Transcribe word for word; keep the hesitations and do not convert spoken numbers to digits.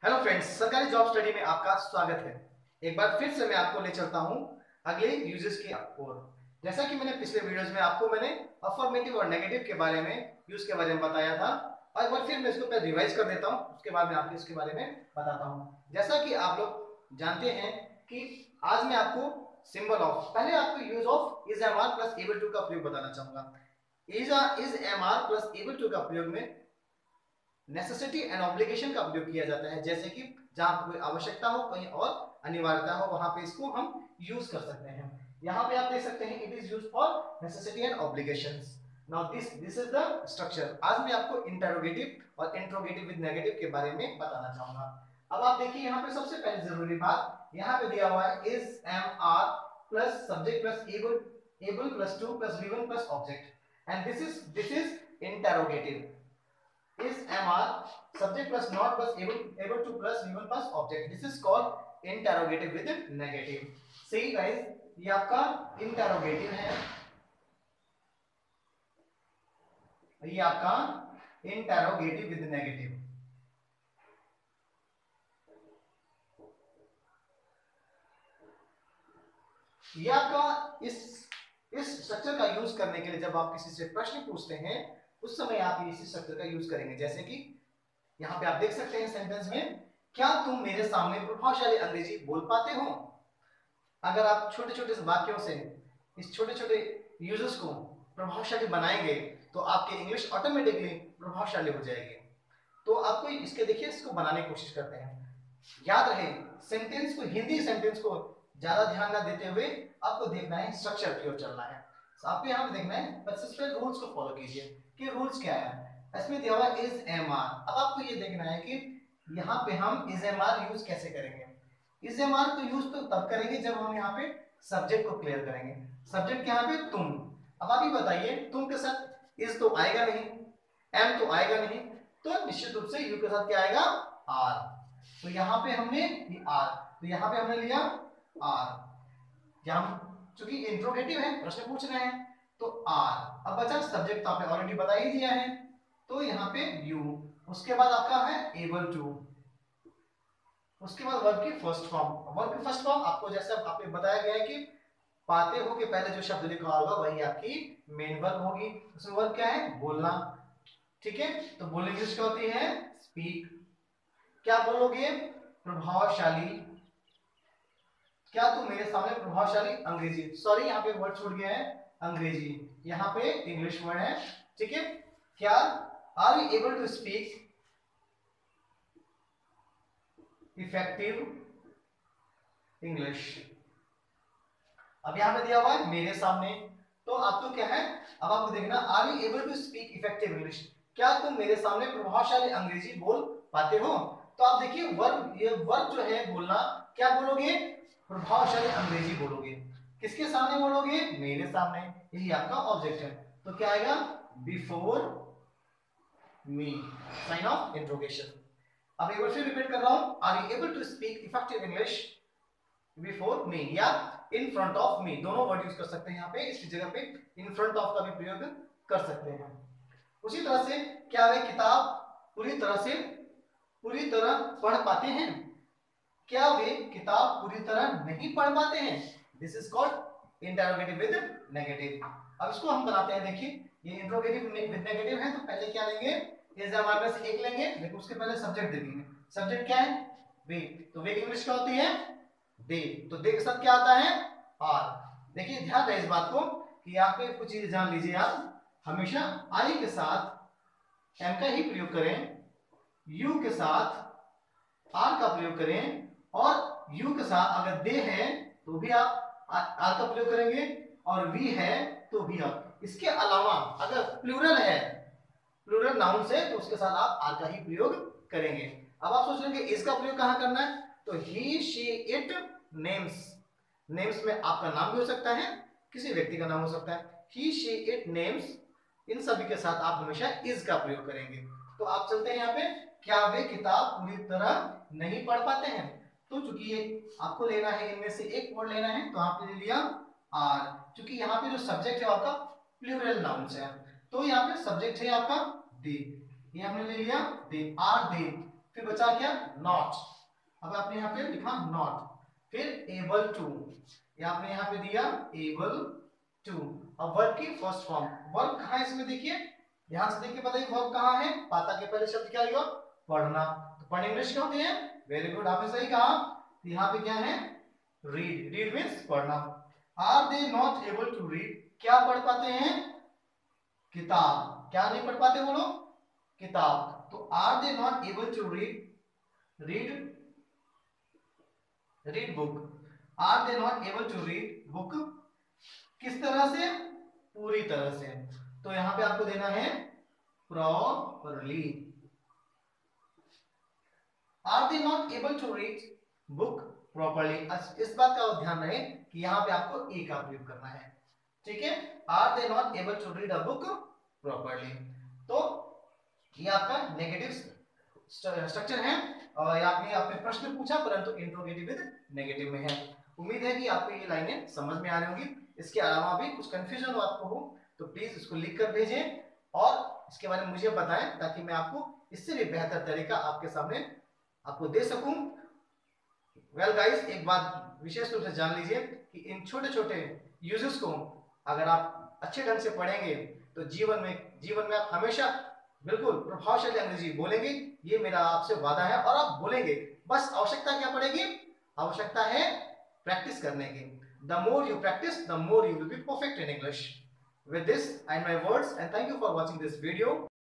Hello friends, सरकारी job study में आपका स्वागत है। एक बार फिर से मैं आपको ले चलता हूं अगले यूजेस की ओर। जैसा कि मैंने पिछले वीडियोस में आपको मैंने अफर्मेटिव और नेगेटिव के बारे में यूज के बारे में बताया था, और एक बार फिर मैं इसको पहले रिवाइज कर देता हूं, उसके बाद मैं आपको इसके बारे में बताता हूं। जैसा कि आप लोग जानते हैं कि आज मैं आपको सिंबल ऑफ, पहले आपको use of is am are plus able to का प्रयोग बताना चाहूंगा। Is is am are plus able to का प्रयोग में नेसेसिटी एंड ऑब्लिगेशन का प्रयोग किया जाता है, जैसे कि जहां कोई आवश्यकता हो, कहीं और अनिवार्यता हो, वहां पे इसको हम यूज कर सकते हैं। यहां पे आप देख सकते हैं, it is used for necessity and obligations. Now this this is the structure. आज मैं आपको इंटरोगेटिव और इंट्रोगेटिव विद नेगेटिव के बारे में बताना चाहूंगा। अब आप देखिए, यहाँ पे सबसे पहले जरूरी बात यहाँ पे दिया हुआ है is am are plus subject plus able able plus to plus V one plus object, and this is this is interrogative. is mr subject plus not plus able able to plus v one plus object. This is called interrogative with negative. See guys, ये आपका interrogative है, ये आपका interrogative with negative। ये आपका इस इस structure का यूज करने के लिए जब आप किसी से प्रश्न पूछते हैं उस समय आप इसी शब्द का यूज करेंगे। जैसे कि यहाँ पे आप देख सकते हैं सेंटेंस में, क्या तुम मेरे सामने प्रभावशाली अंग्रेजी बोल पाते हो। अगर आप छोटे छोटे वाक्यों से इस छोटे छोटे यूजर्स को प्रभावशाली बनाएंगे तो आपकी इंग्लिश ऑटोमेटिकली प्रभावशाली हो जाएगी। तो आपको इसके देखिए, इसको बनाने की कोशिश करते हैं। याद रहे, सेंटेंस को, हिंदी सेंटेंस को ज्यादा ध्यान ना देते हुए आपको देखना है स्ट्रक्चर की ओर चलना है। तो आपको यहाँ पे देखना है, बस इस पे रूल्स को फॉलो कीजिए कि रूल्स क्या है। इसमें दिया हुआ इज एम आर। अब आपको ये देखना है कि यहाँ पे हम इज एम आर यूज कैसे करेंगे। इज एम आर को यूज तो तब करेंगे जब हम यहाँ पे सब्जेक्ट को क्लियर करेंगे। सब्जेक्ट यहाँ पे तुम। अब आप ही बताइए, तुम के साथ इज तो आएगा नहीं, एम तो आएगा नहीं, तो निश्चित रूप से यू के साथ क्या आएगा, आर। तो यहाँ पे हमने ये आर, तो यहाँ पे हमने लिया आर। यहाँ चूंकि इंट्रोगेटिव है, प्रश्न पूछ रहे हैं, तो आर। अब बचा सब्जेक्ट, तो आपने ऑलरेडी बता ही दिया है, तो यहाँ पे यू। उसके बाद आपका है एबल टू। उसके बाद वर्ब की फर्स्ट फॉर्म। वर्ब की फर्स्ट फॉर्म आपको जैसे आपने बताया गया है कि पाते हो के पहले जो शब्द लिखा होगा वही आपकी मेन वर्ब होगी। उसमें वर्ब क्या है, बोलना। ठीक है, तो बोलने की क्या होती है, स्पीक। क्या बोलोगे, प्रभावशाली। क्या तुम मेरे सामने प्रभावशाली अंग्रेजी, सॉरी यहाँ पे वर्ड छूट गया है, अंग्रेजी, यहाँ पे इंग्लिश वर्ड है। ठीक है, क्या are you able to speak effective English. अब यहाँ पे दिया हुआ है मेरे सामने, तो आपको क्या है, अब आपको देखना, are you able to speak effective English, क्या तुम मेरे सामने प्रभावशाली अंग्रेजी बोल पाते हो। तो आप देखिए वर्ब, ये वर्ब जो है बोलना, क्या बोलोगे, प्रभावशाली अंग्रेजी बोलोगे। किसके सामने बोलोगे, मेरे सामने, यही आपका ऑब्जेक्ट है। तो क्या आएगा, before me, sign of interrogation. अब एक बार फिर रिपीट कर रहा हूं, are you able to speak effective English before me, या इन फ्रंट ऑफ मी, दोनों वर्ड यूज कर सकते हैं। यहाँ पे इसकी जगह पे इन फ्रंट ऑफ का भी प्रयोग कर सकते हैं। उसी तरह से क्या वे किताब पूरी तरह से पूरी तरह पढ़ पाते हैं, क्या वे किताब पूरी तरह नहीं पढ़ पाते हैं। This is called interrogative with negative. अब इसको हम बनाते हैं, देखिए ये इंटरोगेटिव विद नेगेटिव है, तो पहले क्या लेंगे, इज एम आर में से एक लेंगे, लेकिन उसके पहले सब्जेक्ट दे देंगे। सब्जेक्ट क्या है, वे। तो वे की इंग्लिश क्या होती है, दे। तो दे के साथ क्या आता है, आर। देखिए ध्यान रहे इस बात को कि यहाँ पे कुछ चीज जान लीजिए, आप हमेशा आई के साथ एम का ही प्रयोग करें, यू के साथ आर का प्रयोग करें, और यू के साथ अगर दे है तो भी आप आर का प्रयोग करेंगे, और वी है तो भी आप। इसके अलावा अगर प्लूरल है, प्लूरल नाउन से, तो उसके साथ आप आर का ही प्रयोग करेंगे। अब आप सोच रहे हैं कि इसका प्रयोग कहां करना है, तो he she it names. Names में आपका नाम भी हो सकता है, किसी व्यक्ति का नाम हो सकता है। ही शी इट नेम्स, इन सभी के साथ आप हमेशा इज का प्रयोग करेंगे। तो आप चलते हैं यहाँ पे, क्या वे किताब पूरी तरह नहीं पढ़ पाते हैं। तो चूंकि ये आपको लेना है, इनमें से एक वर्ड लेना है, तो आपने ले लिया आर। चूंकि यहाँ पे जो सब्जेक्ट है आपका प्लूरल नाउन से है, तो यहाँ पे सब्जेक्ट है आपका दे, ये हमने ले लिया दे, आर दे। फिर बचा क्या, नॉट। अब आपने यहाँ पे लिखा नॉट, फिर एबल टू, ये आपने यहाँ पे दिया एबल टू। अब वर्ब की फर्स्ट फॉर्म, वर्ब कहाँ है इसमें देखिए, ध्यान से देखिए, बताइए वर्ब कहाँ है, पाता के पहले शब्द क्या आएगा, पढ़ना। तो पढ़ इंग्लिश क्या होती है, वेरी गुड, आपने सही कहा। यहाँ पे क्या है, रीड, रीड मीन्स पढ़ना। Are they not able to read, क्या पढ़ पाते हैं, किताब। क्या नहीं पढ़ पाते वो लोग, किताब। तो are they not able to read, read read book. Are they not able to read book, किस तरह से, पूरी तरह से। तो यहां पे आपको देना है properly. Are they not able to read book properly, इस बात का ध्यान रहे कि यहां पे आपको ए का प्रयोग करना है, ठीक है। Are they not able to read a book properly. तो ये आपका नेगेटिव स्ट्रक्चर है, और आपने आपने प्रश्न पूछा परंतु इंट्रोगेटिव विद नेगेटिव में है। उम्मीद है कि आपको ये लाइनें समझ में आ रही होंगी। इसके अलावा भी कुछ कंफ्यूजन हो आपको हो तो प्लीज इसको लिख कर भेजें और इसके बारे में मुझे बताएं, ताकि मैं आपको इससे भी बेहतर तरीका आपके सामने आपको दे सकूं। वेल गाइस, एक बात विशेष रूप से जान लीजिए कि इन छोटे छोटे यूजेस को अगर आप अच्छे ढंग से पढ़ेंगे तो जीवन में जीवन में आप हमेशा बिल्कुल प्रभावशाली अंग्रेजी बोलेंगे, ये मेरा आपसे वादा है। और आप बोलेंगे, बस आवश्यकता क्या पड़ेगी, आवश्यकता है प्रैक्टिस करने की। The more you practice, the more you will be perfect in English. With this and my words, and thank you for watching this video.